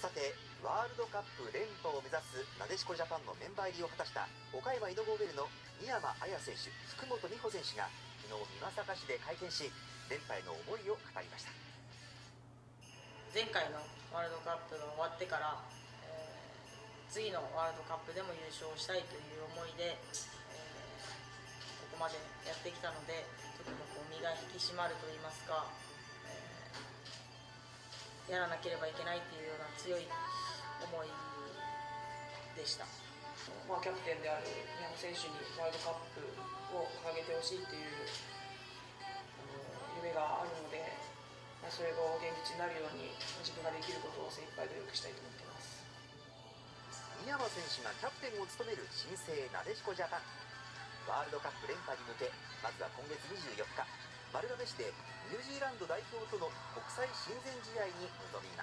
さて、ワールドカップ連覇を目指すなでしこジャパンのメンバー入りを果たした岡山イノゴーベルの新山彩選手、福本美帆選手が昨日美作市で会見し、連覇への思いを語りました。 前回のワールドカップが終わってから、次のワールドカップでも優勝したいという思いで、ここまでやってきたので、とても身が引き締まるといいますか、やらなければいけないというような強い思いでした。 キャプテンである宮山選手にワールドカップを掲げてほしいという夢があるので、それが現実になるように自分ができることを精一杯努力したいと思っています。 新山選手がキャプテンを務める新生なでしこジャパン。ワールドカップ連覇に向け、まずは今月24日、丸亀市でニュージーランド代表との国際親善試合に臨みます。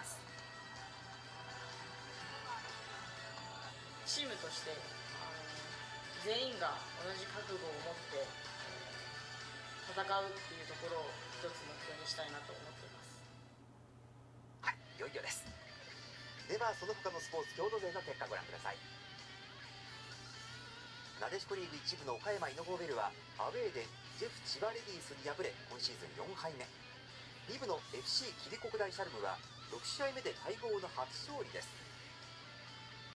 チームとして全員が同じ覚悟を持って戦うっていうところを一つ目標にしたいなと思っています。 はい、いよいよです。ではその他のスポーツ郷土勢の結果ご覧ください。なでしこリーグ1部の岡山イノゴーベルはアウェーでジェフ千葉レディースに敗れ、今シーズン4敗目。2部の FC 桐国大シャルムは6試合目で待望の初勝利です。